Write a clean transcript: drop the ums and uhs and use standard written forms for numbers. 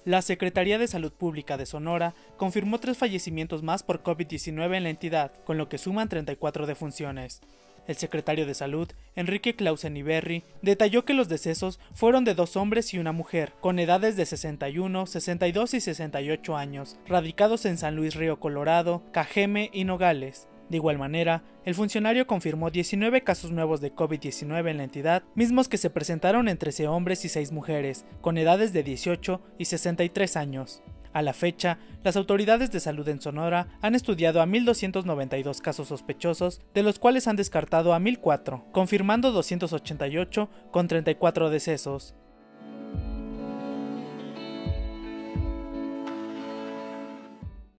La Secretaría de Salud Pública de Sonora confirmó 3 fallecimientos más por COVID-19 en la entidad, con lo que suman 34 defunciones. El secretario de Salud, Enrique Clausen Iberri, detalló que los decesos fueron de 2 hombres y una mujer, con edades de 61, 62 y 68 años, radicados en San Luis Río Colorado, Cajeme y Nogales. De igual manera, el funcionario confirmó 19 casos nuevos de COVID-19 en la entidad, mismos que se presentaron en 13 hombres y 6 mujeres, con edades de 18 y 63 años. A la fecha, las autoridades de salud en Sonora han estudiado a 1.292 casos sospechosos, de los cuales han descartado a 1.004, confirmando 288 con 34 decesos.